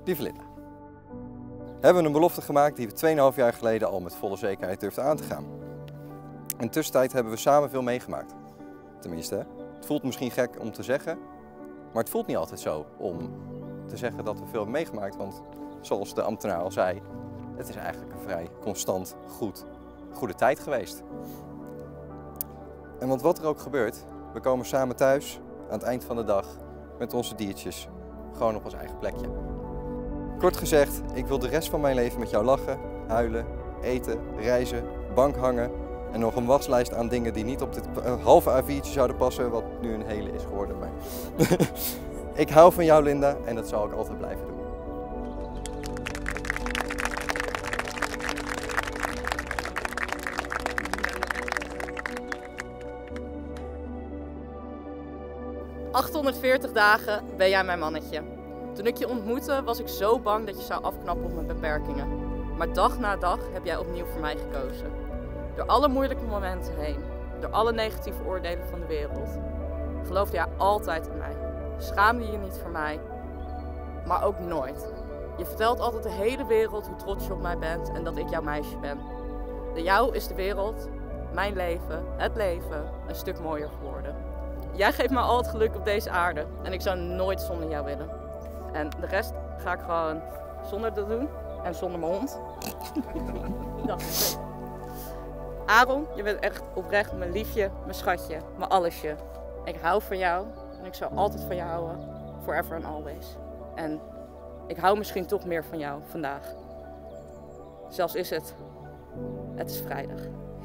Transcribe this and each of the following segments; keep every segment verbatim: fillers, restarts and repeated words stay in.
Lieve Linda, hebben we een belofte gemaakt die we twee komma vijf jaar geleden al met volle zekerheid durfden aan te gaan. In de tussentijd hebben we samen veel meegemaakt. Tenminste, het voelt misschien gek om te zeggen, maar het voelt niet altijd zo om te zeggen dat we veel hebben meegemaakt. Want zoals de ambtenaar al zei, het is eigenlijk een vrij constant goed, goede tijd geweest. En want wat er ook gebeurt, we komen samen thuis aan het eind van de dag met onze diertjes gewoon op ons eigen plekje. Kort gezegd, ik wil de rest van mijn leven met jou lachen, huilen, eten, reizen, bank hangen en nog een waslijst aan dingen die niet op dit halve A viertje zouden passen, wat nu een hele is geworden. Maar ik hou van jou, Linda, en dat zal ik altijd blijven doen. achthonderdveertig dagen ben jij mijn mannetje. Toen ik je ontmoette was ik zo bang dat je zou afknappen op mijn beperkingen. Maar dag na dag heb jij opnieuw voor mij gekozen. Door alle moeilijke momenten heen, door alle negatieve oordelen van de wereld, geloofde jij altijd in mij. Schaamde je niet voor mij, maar ook nooit. Je vertelt altijd de hele wereld hoe trots je op mij bent en dat ik jouw meisje ben. Door jou is de wereld, mijn leven, het leven, een stuk mooier geworden. Jij geeft me al het geluk op deze aarde en ik zou nooit zonder jou willen. En de rest ga ik gewoon zonder dat doen en zonder mijn hond. Aaron, je bent echt oprecht mijn liefje, mijn schatje, mijn allesje. Ik hou van jou en ik zal altijd van je houden, forever and always. En ik hou misschien toch meer van jou vandaag. Zelfs is het, het is vrijdag.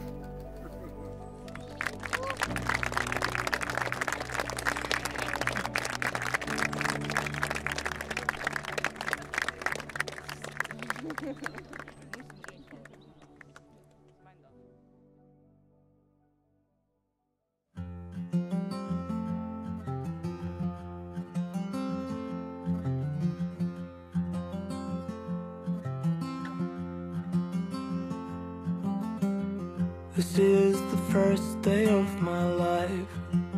This is the first day of my life.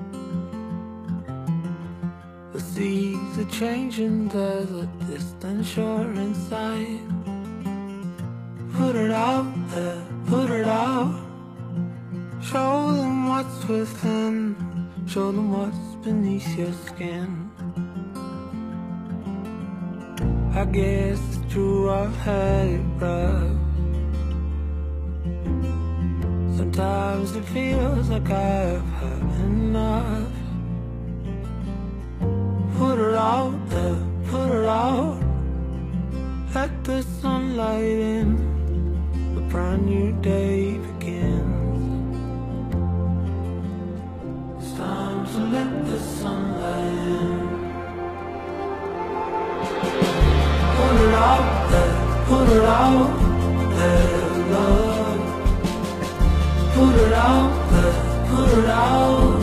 The seas are changing, there's a distant shore inside. Put it out there, put it out. Show them what's within, show them what's beneath your skin. I guess it's true, I've had it rough. Sometimes it feels like I've had enough. Put it out there, put it out. Let the sunlight in, a brand new day begins. It's time to let the sunlight in. Put it out there, put it out there, love. Put it out there, put it out.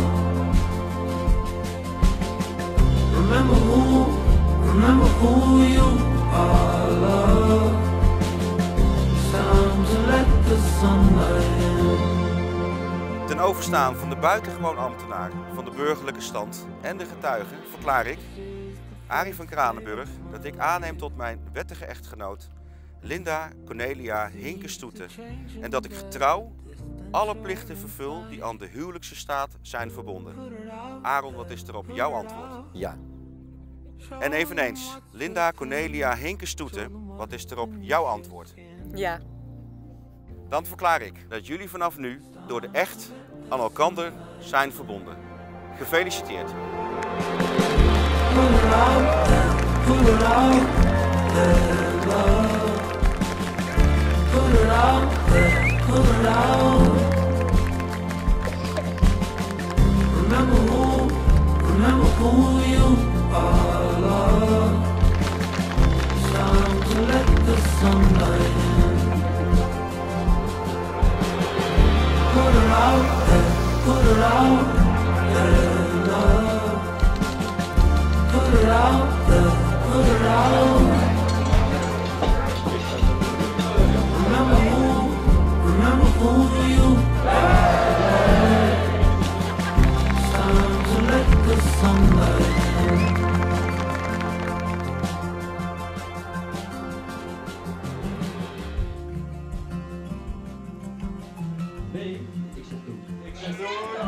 Remember who, remember who you are, love. It's time to let the sunlight in. Ten overstaan van de buitengewoon ambtenaar, van de burgerlijke stand en de getuigen verklaar ik, Arie van Kranenburg, dat ik aanneem tot mijn wettige echtgenoot Linda Cornelia Hinke-Stoete en dat ik getrouw alle plichten vervul die aan de huwelijkse staat zijn verbonden. Aaron, wat is er op jouw antwoord? Ja. En eveneens, Linda Cornelia Hinke-Stoete, wat is er op jouw antwoord? Ja. Dan verklaar ik dat jullie vanaf nu door de echt aan elkander zijn verbonden. Gefeliciteerd. Remember who, remember who you are, love. It's time to let the sunlight in. Put it out there, put it out there, love. Put it out there, put it out. Remember who, remember who you are, love. It's time to let the sunlight in. Nee, ik zeg doen. Ik zeg door.